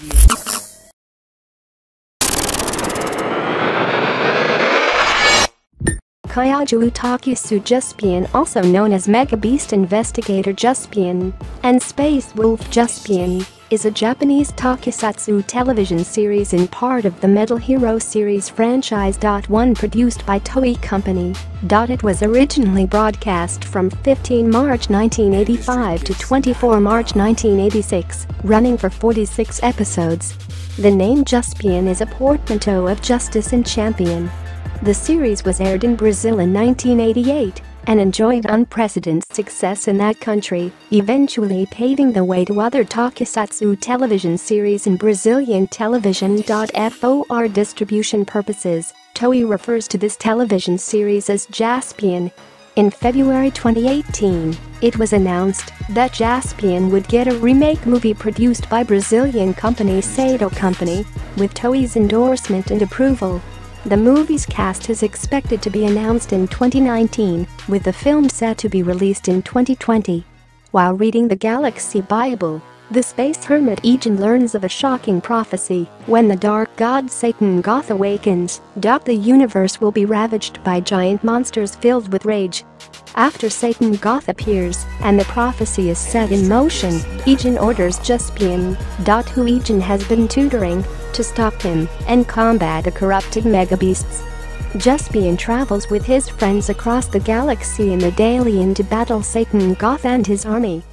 Kaiju Takusu Jaspion, also known as Mega Beast Investigator Jaspion and Space Wolf Jaspion, is a Japanese tokusatsu television series and part of the Metal Hero series franchise. One produced by Toei Company. It was originally broadcast from 15 March 1985 to 24 March 1986, running for 46 episodes. The name Jaspion is a portmanteau of Justice and Champion. The series was aired in Brazil in 1988 and enjoyed unprecedented success in that country, eventually paving the way to other tokusatsu television series in Brazilian television. For distribution purposes, Toei refers to this television series as Jaspion. In February 2018, it was announced that Jaspion would get a remake movie produced by Brazilian company Sato Company, with Toei's endorsement and approval. The movie's cast is expected to be announced in 2019, with the film set to be released in 2020. While reading the Galaxy Bible, the space hermit Ijin learns of a shocking prophecy: when the dark god Satan Goth awakens, the universe will be ravaged by giant monsters filled with rage. After Satan Goth appears and the prophecy is set in motion, Ijin orders Jaspion, who Ijin has been tutoring, to stop him and combat the corrupted megabeasts. Jaspion travels with his friends across the galaxy in the Dailian to battle Satan Goth and his army.